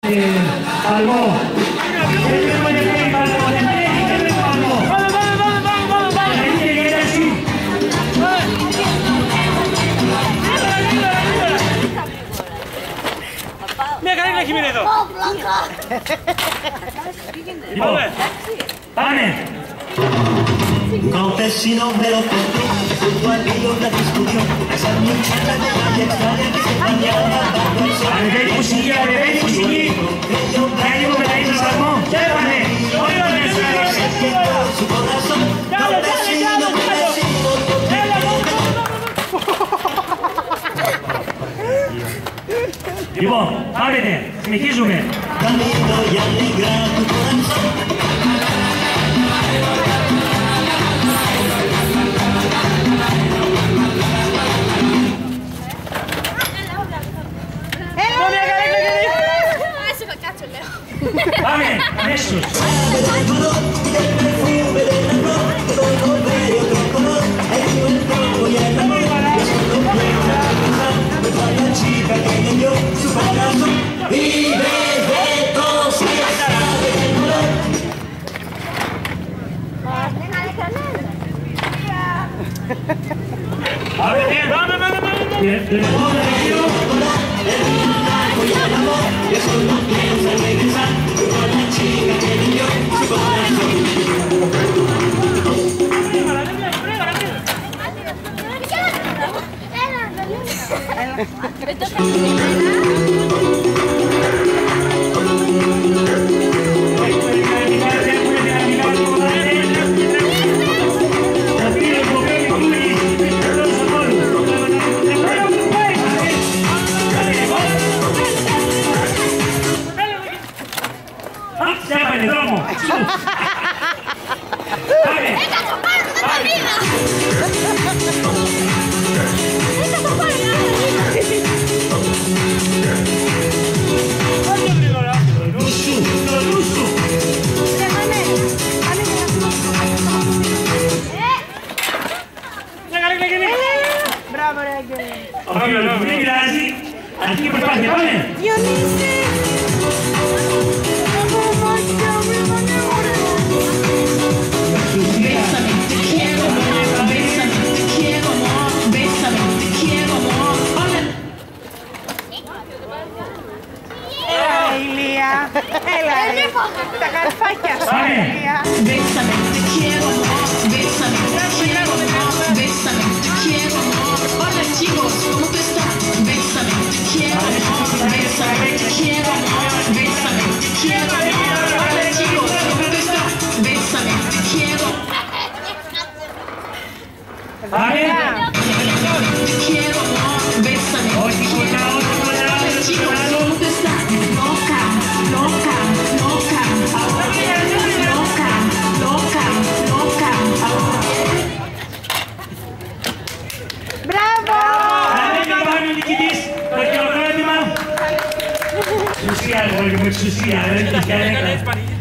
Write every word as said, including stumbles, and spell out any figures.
Palmó. Este puede ser Palmó. Este es Palmó. Vamos, vamos, vamos, vamos, vamos, vamos. Este que era así. Mira, Karina Jiménez. ¡Oh, Blanca! Pane. Campesino me lo contó, junto al río la discutió, esa muchacha de la extraña que se bañaba bajo el sol. Arrebei fusilli, arrebei fusilli. Meglio come dai il salmone. Pane. Su corazón, campesino, campesino, Ivo, aprite, συνεχίζουμε. camino y alegra tu corazón. Πάμε, αμέσως. Bravo, Regge! Occhio, no, vedi Rasi? Anche per parte, va bene? Dionisi! Bésame, te quiero, amor. Bésame, te quiero, amor. Bésame, te quiero, amor. Έλα, Ηλία! Έλα, τα καρφάκια σου, Ηλία! Bésame, te quiero, amor. Bésame, te quiero, amor. Bésame, te quiero, amor. Hola, chicos, ¿cómo te están? Bésame, te quiero, amor. Bésame, te quiero, amor. Bésame, te quiero, amor. Hola, chicos, ¿cómo te están? Bésame, te quiero. Vale? Te quiero, amor. Bésame, te quiero. Hola, chicos, ¿cómo te están? Loca, loca, loca. Loca, loca, loca. Μπράβο! Δεν είναι πάνω νικητής, το χειροκρότημα. Εξουσία, εγώ είμαι εξουσία, δεν έχει κανένα.